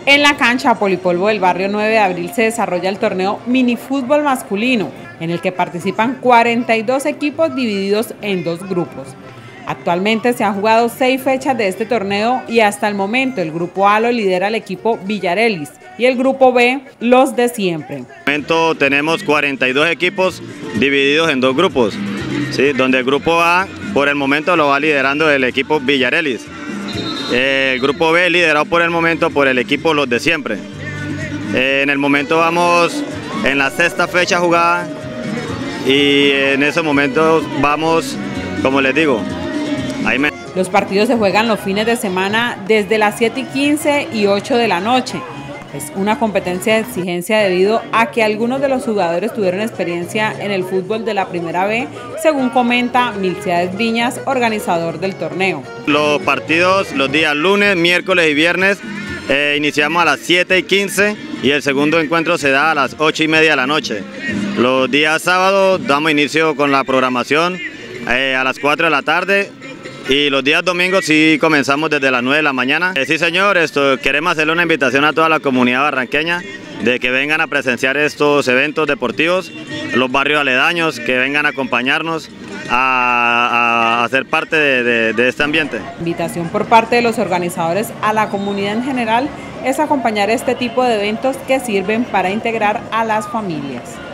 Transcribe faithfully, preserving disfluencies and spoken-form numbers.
En la cancha Polipolvo del barrio nueve de abril se desarrolla el torneo minifútbol masculino, en el que participan cuarenta y dos equipos divididos en dos grupos. Actualmente se han jugado seis fechas de este torneo y hasta el momento el grupo A lo lidera el equipo Villarelis y el grupo B los de siempre. En el momento tenemos cuarenta y dos equipos divididos en dos grupos, ¿sí? Donde el grupo A por el momento lo va liderando el equipo Villarelis. El grupo B liderado por el momento por el equipo Los de Siempre. En el momento vamos en la sexta fecha jugada y en esos momentos vamos, como les digo, ahí me... Los partidos se juegan los fines de semana desde las siete y quince y ocho de la noche. Es una competencia de exigencia debido a que algunos de los jugadores tuvieron experiencia en el fútbol de la Primera B, según comenta Milciades Viñas, organizador del torneo. Los partidos los días lunes, miércoles y viernes eh, iniciamos a las siete y quince y el segundo encuentro se da a las ocho y media de la noche. Los días sábados damos inicio con la programación eh, a las cuatro de la tarde. Y los días domingos sí comenzamos desde las nueve de la mañana. Eh, sí señor, esto, queremos hacerle una invitación a toda la comunidad barranqueña de que vengan a presenciar estos eventos deportivos, los barrios aledaños, que vengan a acompañarnos a, a, a ser parte de, de, de este ambiente. Invitación por parte de los organizadores a la comunidad en general es acompañar este tipo de eventos que sirven para integrar a las familias.